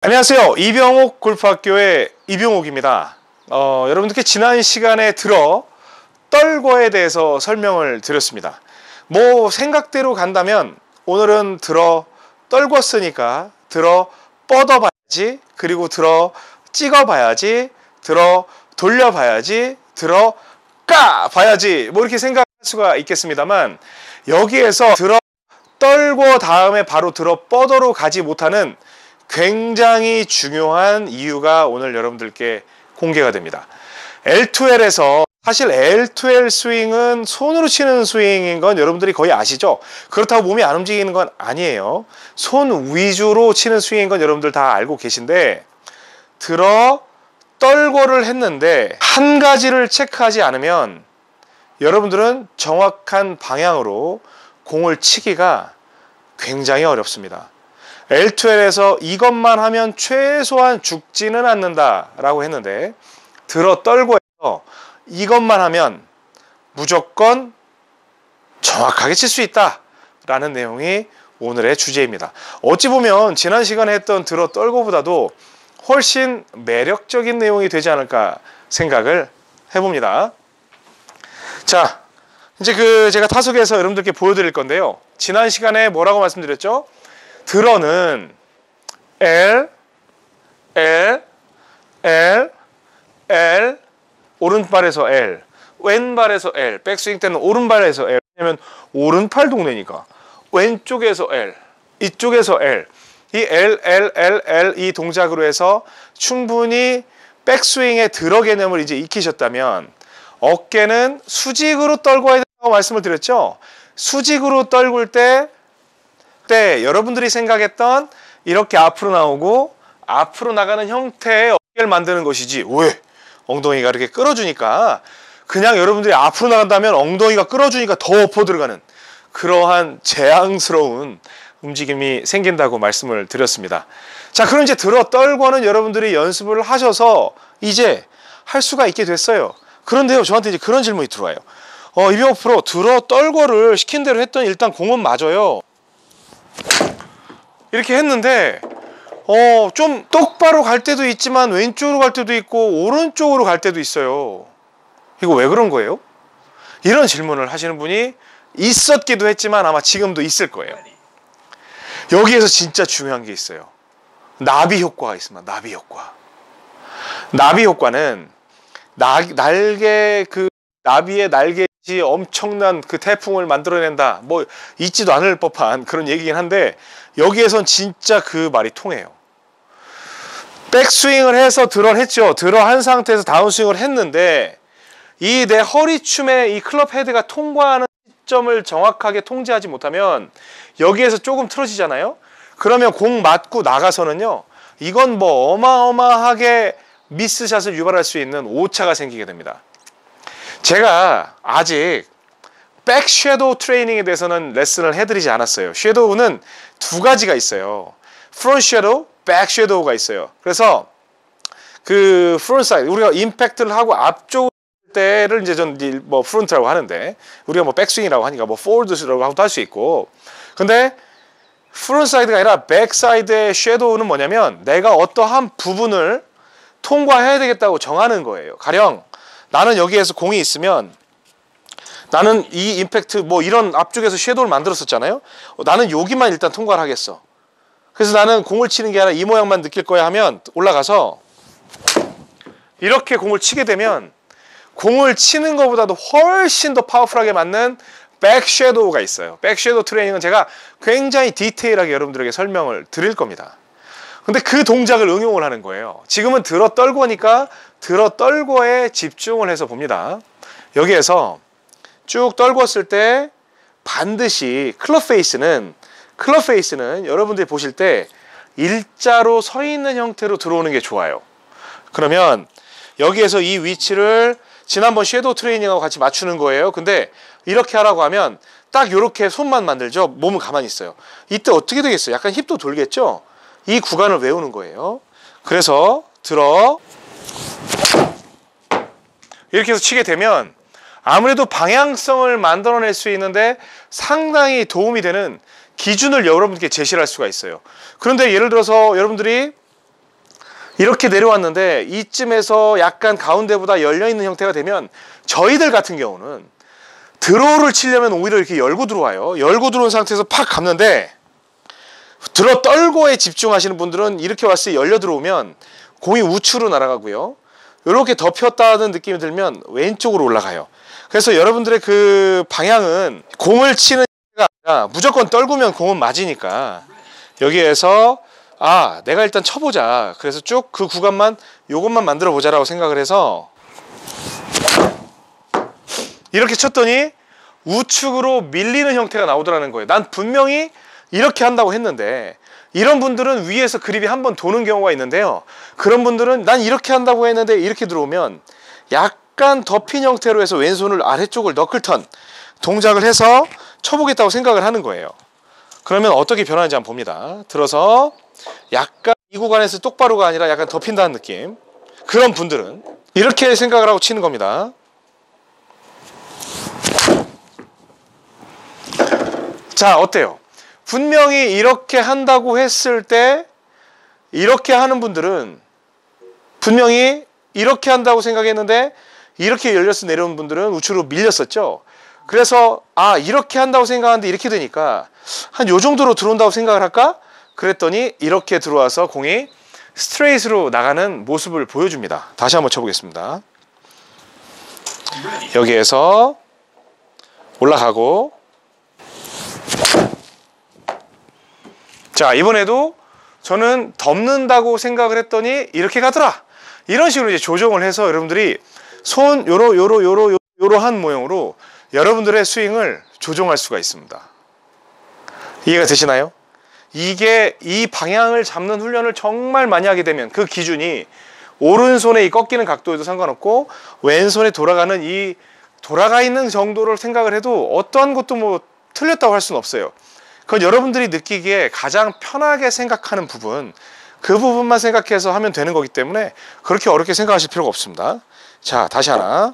안녕하세요. 이병옥 골프학교의 이병옥입니다. 여러분들께 지난 시간에 떨거에 대해서 설명을 드렸습니다. 뭐 생각대로 간다면 오늘은 떨궜으니까 뻗어봐야지, 그리고 찍어봐야지, 돌려봐야지, 까봐야지, 뭐 이렇게 생각할 수가 있겠습니다만, 여기에서 떨고 다음에 바로 뻗어로 가지 못하는 굉장히 중요한 이유가 오늘 여러분들께 공개가 됩니다. L2L에서 사실 L2L 스윙은 손으로 치는 스윙인 건 여러분들이 거의 아시죠? 그렇다고 몸이 안 움직이는 건 아니에요. 손 위주로 치는 스윙인 건 여러분들 다 알고 계신데, 떨고를 했는데 한 가지를 체크하지 않으면 여러분들은 정확한 방향으로 공을 치기가 굉장히 어렵습니다. L2L에서 이것만 하면 최소한 죽지는 않는다 라고 했는데, 떨고에서 이것만 하면 무조건 정확하게 칠 수 있다 라는 내용이 오늘의 주제입니다. 어찌 보면 지난 시간에 했던 떨고보다도 훨씬 매력적인 내용이 되지 않을까 생각을 해봅니다. 자, 이제 제가 타석에서 여러분들께 보여드릴 건데요. 지난 시간에 뭐라고 말씀드렸죠? 는 L, L, L, L, 오른발에서 L, 왼발에서 L, 백스윙 때는 오른발에서 L, 왜냐면 오른팔 동네니까. 왼쪽에서 L, 이쪽에서 L, 이 L, L, L, L 이 동작으로 해서 충분히 백스윙의 개념을 이제 익히셨다면, 어깨는 수직으로 떨궈야 된다고 말씀을 드렸죠. 수직으로 떨굴 때 여러분들이 생각했던 이렇게 앞으로 나오고 앞으로 나가는 형태의 어깨를 만드는 것이지, 왜? 엉덩이가 이렇게 끌어주니까, 그냥 여러분들이 앞으로 나간다면 엉덩이가 끌어주니까 더 엎어 들어가는 그러한 재앙스러운 움직임이 생긴다고 말씀을 드렸습니다. 자, 그럼 이제 떨고는 여러분들이 연습을 하셔서 이제 할 수가 있게 됐어요. 그런데요, 저한테 이제 그런 질문이 들어와요. 이병옥 프로, 떨고를 시킨 대로 했더니 일단 공은 맞아요. 이렇게 했는데 좀 똑바로 갈 때도 있지만 왼쪽으로 갈 때도 있고 오른쪽으로 갈 때도 있어요. 이거 왜 그런 거예요? 이런 질문을 하시는 분이 있었기도 했지만 아마 지금도 있을 거예요. 여기에서 진짜 중요한 게 있어요. 나비 효과가 있습니다. 나비 효과. 나비 효과는 나비의 날개짓이 엄청난 그 태풍을 만들어낸다, 뭐 있지도 않을 법한 그런 얘기긴 한데, 여기에선 진짜 그 말이 통해요. 백스윙을 해서 했죠. 한 상태에서 다운스윙을 했는데, 이 내 허리춤에 이 클럽 헤드가 통과하는 시점을 정확하게 통제하지 못하면 여기에서 조금 틀어지잖아요. 그러면 공 맞고 나가서는요, 이건 뭐 어마어마하게 미스샷을 유발할 수 있는 오차가 생기게 됩니다. 제가 아직 백 섀도우 트레이닝에 대해서는 레슨을 해드리지 않았어요. 섀도우는 두 가지가 있어요. 프론트 섀도우, 백 섀도우가 있어요. 그래서 그 프론트 사이드, 우리가 임팩트를 하고 앞쪽 때를 이제 뭐 프론트라고 하는데, 우리가 뭐 백스윙이라고 하니까 뭐 포워드라고 할 수 있고, 근데 프론트 사이드가 아니라 백 사이드의 섀도우는 뭐냐면, 내가 어떠한 부분을 통과해야 되겠다고 정하는 거예요. 가령 나는 여기에서 공이 있으면, 나는 이 임팩트 뭐 이런 앞쪽에서 섀도우를 만들었었잖아요. 나는 여기만 일단 통과를 하겠어. 그래서 나는 공을 치는 게 아니라 이 모양만 느낄 거야 하면 올라가서 이렇게 공을 치게 되면, 공을 치는 것보다도 훨씬 더 파워풀하게 맞는 백 섀도우가 있어요. 백 섀도우 트레이닝은 제가 굉장히 디테일하게 여러분들에게 설명을 드릴 겁니다. 근데 그 동작을 응용을 하는 거예요. 지금은 떨고니까 떨고에 집중을 해서 봅니다. 여기에서 쭉 떨궜을 때 반드시 클럽 페이스는 여러분들이 보실 때 일자로 서 있는 형태로 들어오는 게 좋아요. 그러면 여기에서 이 위치를 지난번 섀도우 트레이닝하고 같이 맞추는 거예요. 근데 이렇게 하라고 하면 딱 이렇게 손만 만들죠. 몸은 가만히 있어요. 이때 어떻게 되겠어요? 약간 힙도 돌겠죠? 이 구간을 외우는 거예요. 그래서 이렇게 해서 치게 되면 아무래도 방향성을 만들어낼 수 있는데 상당히 도움이 되는 기준을 여러분께 제시를 할 수가 있어요. 그런데 예를 들어서 여러분들이 이렇게 내려왔는데 이쯤에서 약간 가운데보다 열려있는 형태가 되면 저희들 같은 경우는 드로우를 치려면 오히려 이렇게 열고 들어와요. 열고 들어온 상태에서 팍 감는데 들어 떨고에 집중하시는 분들은 이렇게 왔을 때 열려 들어오면 공이 우측으로 날아가고요. 이렇게 덮였다는 느낌이 들면 왼쪽으로 올라가요. 그래서 여러분들의 그 방향은 공을 치는 게 아니라 무조건 떨구면 공은 맞으니까 여기에서 내가 일단 쳐보자. 그래서 쭉 그 구간만 요것만 만들어 보자라고 생각을 해서 이렇게 쳤더니 우측으로 밀리는 형태가 나오더라는 거예요. 난 분명히 이렇게 한다고 했는데 이런 분들은 위에서 그립이 한번 도는 경우가 있는데요. 그런 분들은 난 이렇게 한다고 했는데 이렇게 들어오면 약간 덮인 형태로 해서 왼손을 아래쪽을 너클턴 동작을 해서 쳐보겠다고 생각을 하는 거예요. 그러면 어떻게 변하는지 한번 봅니다. 들어서 약간 이 구간에서 똑바로가 아니라 약간 덮인다는 느낌. 그런 분들은 이렇게 생각을 하고 치는 겁니다. 자, 어때요? 분명히 이렇게 한다고 했을 때 이렇게 하는 분들은 분명히 이렇게 한다고 생각했는데 이렇게 열려서 내려온 분들은 우측으로 밀렸었죠. 그래서 이렇게 한다고 생각하는데 이렇게 되니까 한 요 정도로 들어온다고 생각을 할까? 그랬더니 이렇게 들어와서 공이 스트레이트로 나가는 모습을 보여줍니다. 다시 한번 쳐보겠습니다. 여기에서 올라가고 자, 이번에도 저는 덮는다고 생각을 했더니 이렇게 가더라. 이런 식으로 이제 조정을 해서 여러분들이 손 요러한 모형으로 여러분들의 스윙을 조정할 수가 있습니다. 이해가 되시나요? 이게 이 방향을 잡는 훈련을 정말 많이 하게 되면 그 기준이 오른손에 이 꺾이는 각도에도 상관없고 왼손에 돌아가는 이 돌아가 있는 정도를 생각을 해도 어떠한 것도 뭐 틀렸다고 할 수는 없어요. 그건 여러분들이 느끼기에 가장 편하게 생각하는 부분, 그 부분만 생각해서 하면 되는 거기 때문에 그렇게 어렵게 생각하실 필요가 없습니다. 자, 다시 하나.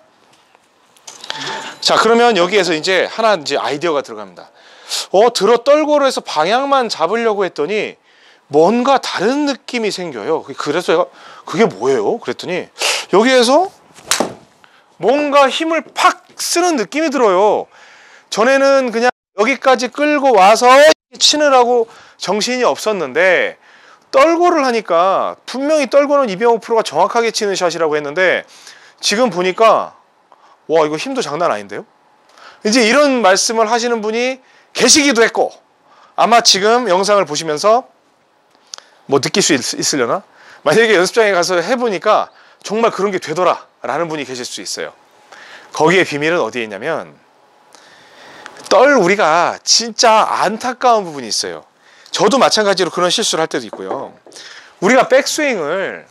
자, 그러면 여기에서 이제 하나 아이디어가 들어갑니다. 들어 떨고로 해서 방향만 잡으려고 했더니 뭔가 다른 느낌이 생겨요. 그래서 제가 그게 뭐예요? 그랬더니 여기에서 뭔가 힘을 팍 쓰는 느낌이 들어요. 전에는 그냥 여기까지 끌고 와서 치느라고 정신이 없었는데 떨고를 하니까 분명히 떨고는 이병호 프로가 정확하게 치는 샷이라고 했는데 지금 보니까 와, 이거 힘도 장난 아닌데요? 이제 이런 말씀을 하시는 분이 계시기도 했고 아마 지금 영상을 보시면서 뭐 느낄 수 있으려나? 만약에 연습장에 가서 해보니까 정말 그런 게 되더라 라는 분이 계실 수 있어요. 거기에 비밀은 어디에 있냐면 우리가 진짜 안타까운 부분이 있어요. 저도 마찬가지로 그런 실수를 할 때도 있고요. 우리가 백스윙을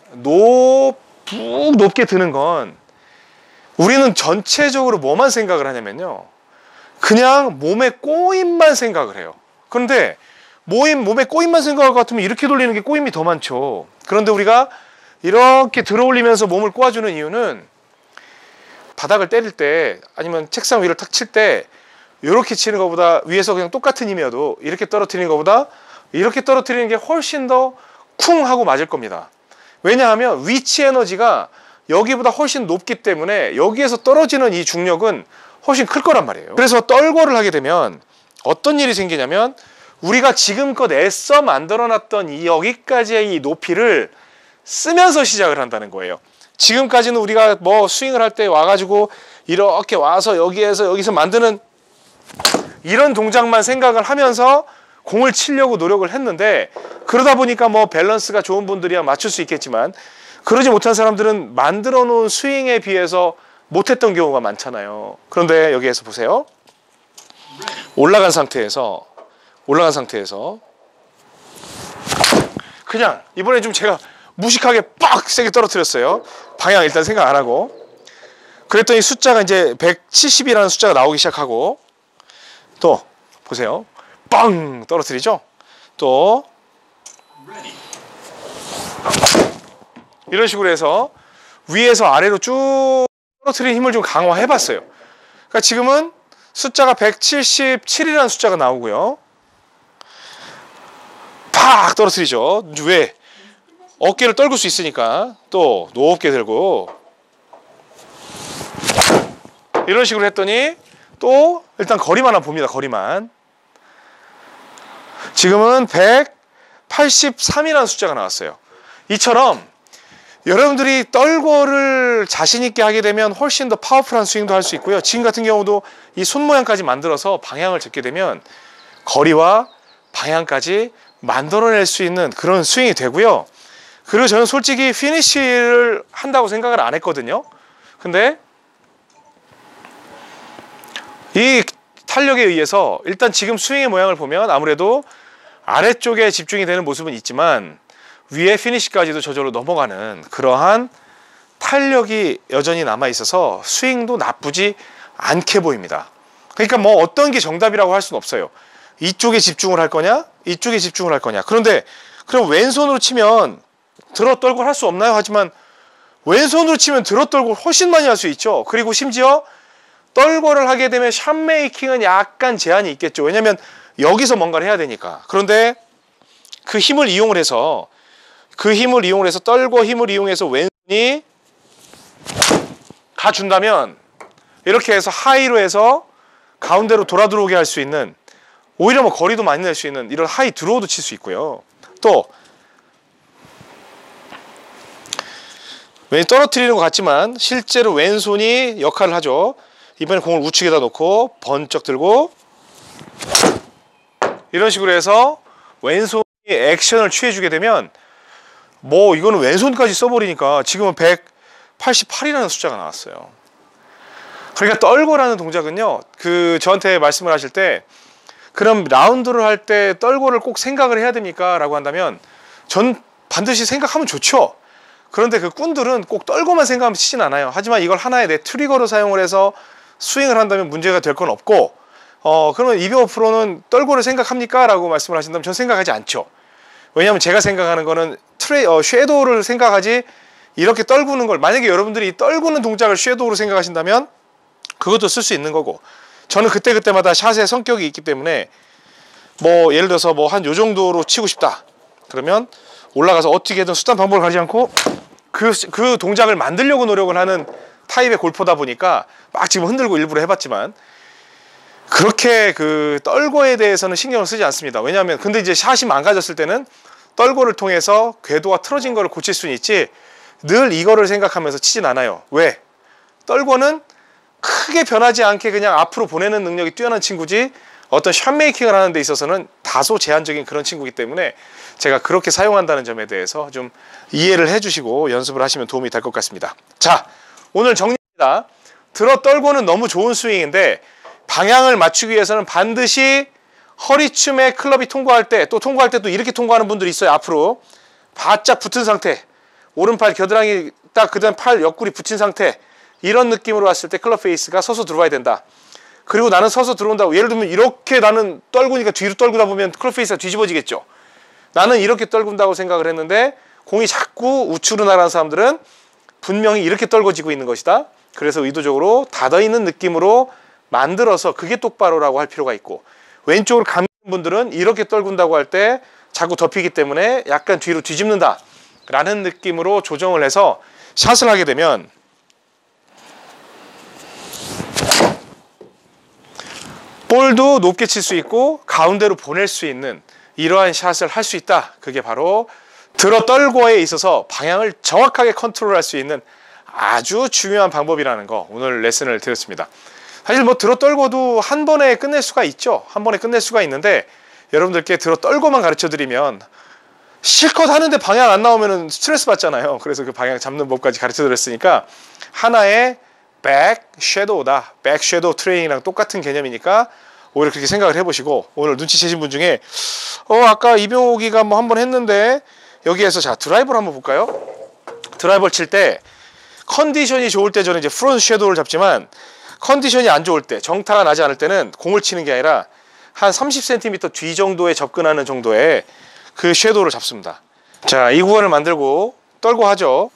높게 드는 건 우리는 전체적으로 뭐만 생각을 하냐면요, 그냥 몸의 꼬임만 생각을 해요. 그런데 몸의 꼬임만 생각할 것 같으면 이렇게 돌리는 게 꼬임이 더 많죠. 그런데 우리가 이렇게 들어올리면서 몸을 꼬아주는 이유는 바닥을 때릴 때 아니면 책상 위를 탁 칠 때 이렇게 치는 것보다 위에서 그냥 똑같은 힘이어도 이렇게 떨어뜨리는 것보다 이렇게 떨어뜨리는 게 훨씬 더 쿵 하고 맞을 겁니다. 왜냐하면 위치 에너지가 여기보다 훨씬 높기 때문에 여기에서 떨어지는 이 중력은 훨씬 클 거란 말이에요. 그래서 떨고를 하게 되면 어떤 일이 생기냐면 우리가 지금껏 애써 만들어놨던 이 여기까지의 이 높이를 쓰면서 시작을 한다는 거예요. 지금까지는 우리가 뭐 스윙을 할 때 와가지고 이렇게 와서 여기서 만드는 이런 동작만 생각을 하면서 공을 치려고 노력을 했는데 그러다 보니까 뭐 밸런스가 좋은 분들이야 맞출 수 있겠지만 그러지 못한 사람들은 만들어 놓은 스윙에 비해서 못했던 경우가 많잖아요. 그런데 여기에서 보세요. 올라간 상태에서 그냥 이번에 좀 제가 무식하게 빡 세게 떨어뜨렸어요. 방향 일단 생각 안 하고. 그랬더니 숫자가 이제 170이라는 숫자가 나오기 시작하고 또 보세요. 빵 떨어뜨리죠. 또 이런 식으로 해서 위에서 아래로 쭉 떨어뜨리는 힘을 좀 강화해 봤어요. 그러니까 지금은 숫자가 177이라는 숫자가 나오고요. 팍 떨어뜨리죠. 왜? 어깨를 떨굴 수 있으니까 또 높게 들고 이런 식으로 했더니 또 일단 거리만 한번 봅니다. 거리만. 지금은 183이라는 숫자가 나왔어요. 이처럼 여러분들이 떨궈를 자신 있게 하게 되면 훨씬 더 파워풀한 스윙도 할 수 있고요. 지금 같은 경우도 이 손 모양까지 만들어서 방향을 잡게 되면 거리와 방향까지 만들어낼 수 있는 그런 스윙이 되고요. 그리고 저는 솔직히 피니쉬를 한다고 생각을 안 했거든요. 근데 이 탄력에 의해서 일단 지금 스윙의 모양을 보면 아무래도 아래쪽에 집중이 되는 모습은 있지만 위에 피니쉬까지도 저절로 넘어가는 그러한 탄력이 여전히 남아 있어서 스윙도 나쁘지 않게 보입니다. 그러니까 뭐 어떤 게 정답이라고 할 수는 없어요. 이쪽에 집중을 할 거냐 이쪽에 집중을 할 거냐. 그런데 그럼 왼손으로 치면 들어 떨고 할 수 없나요? 하지만 왼손으로 치면 들어 떨고 훨씬 많이 할 수 있죠. 그리고 심지어 떨고를 하게 되면 샷 메이킹은 약간 제한이 있겠죠. 왜냐하면 여기서 뭔가를 해야 되니까. 그런데 그 힘을 이용을 해서 떨고 힘을 이용해서 왼손이 가준다면 이렇게 해서 하이로 해서 가운데로 돌아 들어오게 할 수 있는, 오히려 뭐 거리도 많이 낼 수 있는 이런 하이 드로우도 칠 수 있고요. 또 왼 떨어뜨리는 것 같지만 실제로 왼손이 역할을 하죠. 이번에 공을 우측에다 놓고 번쩍 들고 이런 식으로 해서 왼손이 액션을 취해주게 되면 뭐 이거는 왼손까지 써버리니까 지금은 188이라는 숫자가 나왔어요. 그러니까 떨고라는 동작은요, 그 저한테 말씀을 하실 때 그럼 라운드를 할 때 떨고를 꼭 생각을 해야 됩니까? 라고 한다면 전 반드시 생각하면 좋죠. 그런데 그 꾼들은 꼭 떨고만 생각하면 치진 않아요. 하지만 이걸 하나의 내 트리거로 사용을 해서 스윙을 한다면 문제가 될 건 없고, 그러면 이병호 프로는 떨고를 생각합니까? 라고 말씀을 하신다면 전 생각하지 않죠. 왜냐하면 제가 생각하는 거는 섀도우를 생각하지, 이렇게 떨구는 걸, 만약에 여러분들이 떨구는 동작을 섀도우로 생각하신다면 그것도 쓸 수 있는 거고, 저는 그때그때마다 샷의 성격이 있기 때문에 뭐 예를 들어서 뭐 한 요 정도로 치고 싶다 그러면 올라가서 어떻게든 수단 방법을 가리지 않고 그 동작을 만들려고 노력을 하는 타입의 골퍼다 보니까 막 지금 흔들고 일부러 해봤지만 그렇게 그 떨고에 대해서는 신경을 쓰지 않습니다. 왜냐하면 근데 이제 샷이 망가졌을 때는 떨고를 통해서 궤도가 틀어진 거를 고칠 수는 있지 늘 이거를 생각하면서 치진 않아요. 왜? 떨고는 크게 변하지 않게 그냥 앞으로 보내는 능력이 뛰어난 친구지 어떤 샷메이킹을 하는 데 있어서는 다소 제한적인 그런 친구이기 때문에 제가 그렇게 사용한다는 점에 대해서 좀 이해를 해주시고 연습을 하시면 도움이 될 것 같습니다. 자, 오늘 정리입니다. 들어 떨고는 너무 좋은 스윙인데 방향을 맞추기 위해서는 반드시 허리춤에 클럽이 통과할 때, 또 통과할 때 또 이렇게 통과하는 분들이 있어요. 앞으로 바짝 붙은 상태, 오른팔 겨드랑이 딱 그다음 팔 옆구리 붙인 상태, 이런 느낌으로 왔을 때 클럽 페이스가 서서 들어와야 된다. 그리고 나는 서서 들어온다고, 예를 들면 이렇게 나는 떨구니까 뒤로 떨구다 보면 클럽 페이스가 뒤집어지겠죠. 나는 이렇게 떨군다고 생각을 했는데 공이 자꾸 우측으로 나가는 사람들은 분명히 이렇게 떨궈지고 있는 것이다. 그래서 의도적으로 닫아있는 느낌으로 만들어서 그게 똑바로라고 할 필요가 있고, 왼쪽으로 감는 분들은 이렇게 떨군다고 할 때 자꾸 덮이기 때문에 약간 뒤로 뒤집는다 라는 느낌으로 조정을 해서 샷을 하게 되면 볼도 높게 칠 수 있고 가운데로 보낼 수 있는 이러한 샷을 할 수 있다. 그게 바로 들어 떨고에 있어서 방향을 정확하게 컨트롤할 수 있는 아주 중요한 방법이라는 거 오늘 레슨을 드렸습니다. 사실 뭐 들어 떨고도 한 번에 끝낼 수가 있죠. 한 번에 끝낼 수가 있는데 여러분들께 들어 떨고만 가르쳐 드리면 실컷 하는데 방향 안 나오면 스트레스 받잖아요. 그래서 그 방향 잡는 법까지 가르쳐 드렸으니까 하나의 백 섀도우다. 백 섀도우 트레이닝이랑 똑같은 개념이니까 오히려 그렇게 생각을 해보시고, 오늘 눈치채신 분 중에 아까 이병옥이가 뭐 한번 했는데 여기에서 자 드라이버를 한번 볼까요? 드라이버를 칠 때 컨디션이 좋을 때 저는 이제 프론트 섀도우를 잡지만 컨디션이 안 좋을 때, 정타가 나지 않을 때는 공을 치는 게 아니라 한 30cm 뒤 정도에 접근하는 정도의 그 섀도우를 잡습니다. 자, 이 구간을 만들고 떨고 하죠.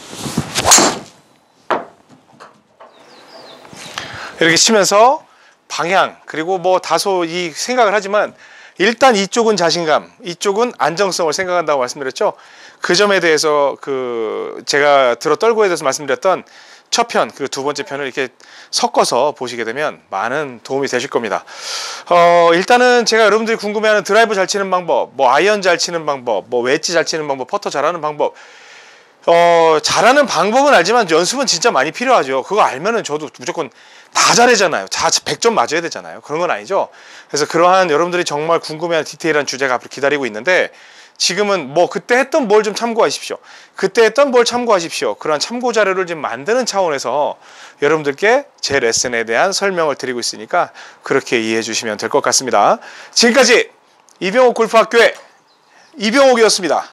이렇게 치면서 방향, 그리고 뭐 다소 이 생각을 하지만 일단 이쪽은 자신감, 이쪽은 안정성을 생각한다고 말씀드렸죠. 그 점에 대해서 제가 들어 떨고에 대해서 말씀드렸던 첫 편 그리고 두 번째 편을 이렇게 섞어서 보시게 되면 많은 도움이 되실 겁니다. 일단은 제가 여러분들이 궁금해하는 드라이브 잘 치는 방법, 뭐 아이언 잘 치는 방법, 뭐 웨지 잘 치는 방법, 퍼터 잘하는 방법, 잘하는 방법은 알지만 연습은 진짜 많이 필요하죠. 그거 알면은 저도 무조건 다 잘하잖아요. 100점 맞아야 되잖아요. 그런 건 아니죠. 그래서 그러한 여러분들이 정말 궁금해하는 디테일한 주제가 앞으로 기다리고 있는데, 지금은 뭐 그때 했던 뭘 좀 참고하십시오. 그때 했던 뭘 참고하십시오. 그런 참고 자료를 좀 만드는 차원에서 여러분들께 제 레슨에 대한 설명을 드리고 있으니까 그렇게 이해해 주시면 될 것 같습니다. 지금까지 이병옥 골프학교의 이병옥이었습니다.